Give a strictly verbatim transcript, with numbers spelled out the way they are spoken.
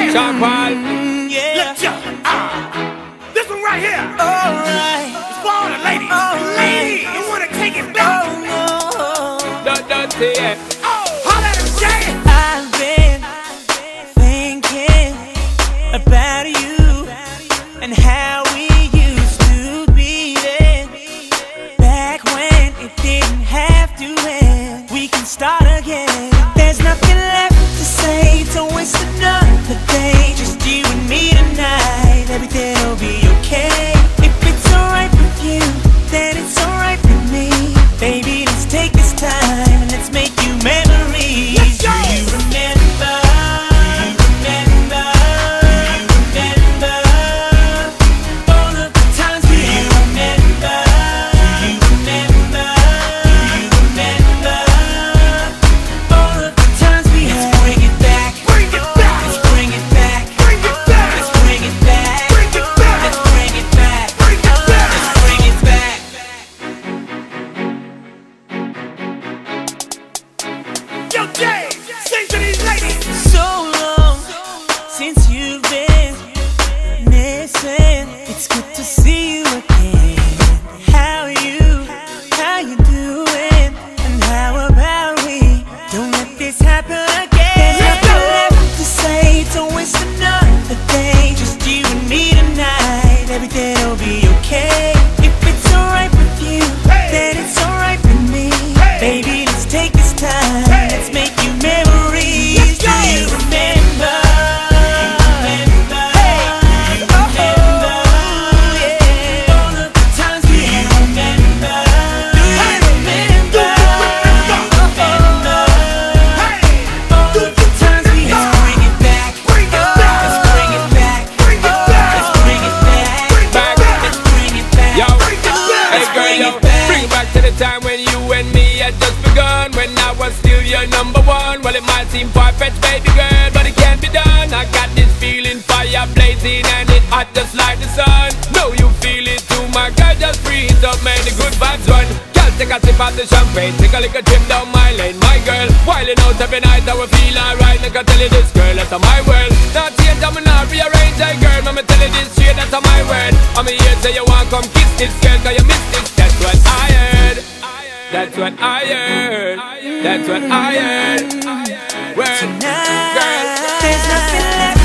Champal. Yeah. Let's go. Ah. This one right here. Alright. It's for all the ladies. Alright. Ladies, you wanna take it back? Oh no. Don't, don't say it. Oh, holla at him, Jay. I've been thinking about you and how we used to be then. Back when it didn't have to end. We can start again. There's nothing left to say, don't waste another day. Just you and me tonight. Everything'll be okay. If it's alright with you, then it's alright with me. Baby, let's take this time and let's make you memories. Let's go. Do you remember? Do you remember? Do you remember all of the times we had? Do you remember? Do you remember? Do you remember all of the times we had? Let's bring it back. Bring it back. Let's bring it back. Bring it back. Let's bring it back. Bring it back. Let's bring it back. Bring it back. Let's bring it back. Yo, Jay, sing to these ladies. So long since you've been missing. It's good to see you again. How you, how you doing? And how about we don't let this happen again? There's nothing left to say, don't waste another day. Just you and me tonight. Everything'll be okay. If it's alright with you, then it's alright with me. Baby, let's take this time. Let's make you memories. Do you remember? Do you remember? Do you remember? Yeah. All of the times we had. Do you remember? Do you remember? All of the times we had. Let's bring it back. Bring it back. Let's bring it back. Bring it back. Let's bring it back. Bring it back. Let's bring it back. Yo, Bring it back. hey girl, yo, bring it back to the time when you and me had just begun. When I was still your number one. Well, it might seem far-fetched, baby girl, but it can't be done. I got this feeling, fire blazing, and it hot just like the sun. Know you feel it too, my girl, just breathe up, man, the good vibes run. Girl, take a sip of the champagne, take a little trip down my lane. My girl, wildin' out every night, I will feel alright. Like I tell you this, girl, that's my world. Not change, I'm not rearrange, hey girl, I'ma tell you this straight, that's my word. I'm here, say you want come kiss this girl, cause you miss this, that's what I heard. That's what I heard. That's what I heard. Word, Tonight, girl. there's nothing left